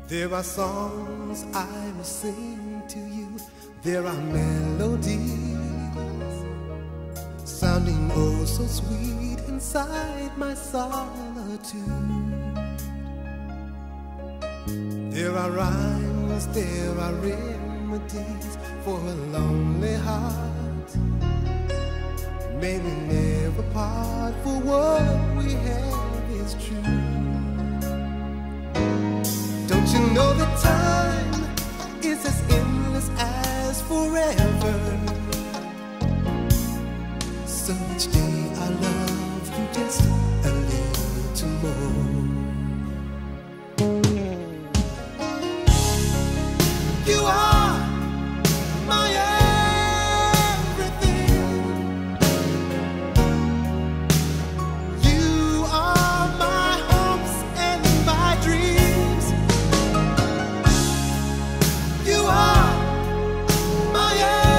There are songs I will sing to you. There are melodies sounding oh so sweet inside my solitude. There are rhymes, there are remedies for a lonely heart. May we never part, for what we have is true. Don't you know that time is as endless as forever? So each day I love you just a little more. You are my everything. You are my hopes and my dreams. You are my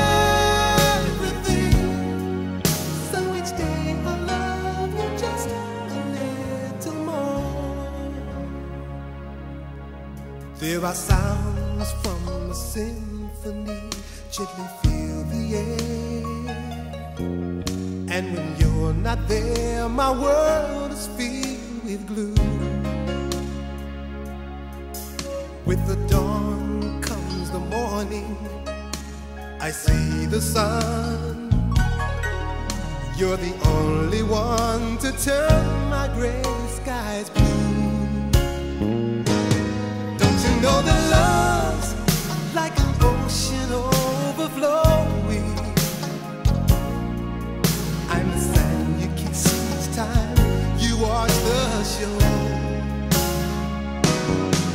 everything. So each day I love you just a little more. There are sounds from a symphony, gently fill the air. And when you're not there, my world is filled with gloom. With the dawn comes the morning, I see the sun. You're the only one to turn my gray skies blue. Don't you know that love's like an ocean overflowing? I'm the sand you kiss each time you wash the shore.